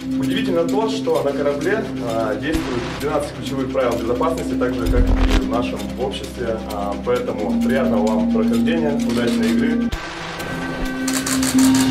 Удивительно то, что на корабле действуют 12 ключевых правил безопасности, так же, как и в нашем обществе. Поэтому приятного вам прохождения, удачной игры.